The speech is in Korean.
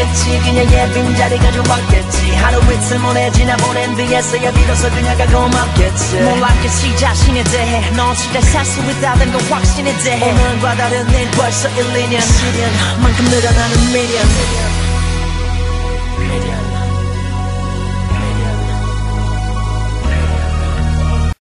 없겠지. 그녀의 빈자리 가져왔겠지. 하루 이틀 보내지나 보낸 뒤에서야 비로소 그녀가 고맙겠지. 몰랐겠지 자신에 대해. 넌 진짜 살 수 있다는 그 확신에 대해. 오늘과 다른 내일 벌써 1, 2년 시련만큼 늘어나는 미련.